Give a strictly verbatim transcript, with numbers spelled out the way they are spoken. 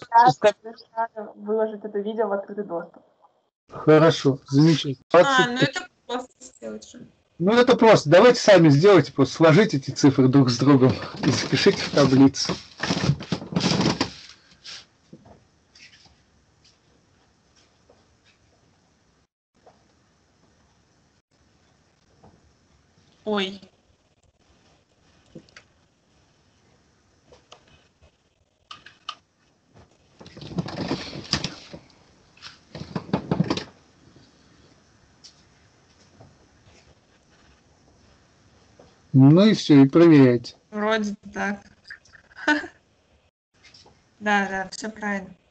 выложить это видео в открытый доступ. Хорошо, замечательно. А, ну это просто сделать же. Ну это просто. Давайте сами сделайте, просто сложите эти цифры друг с другом и запишите в таблицу. Ой. Ну и все, и проверяйте. Вроде так. Да, да, все правильно.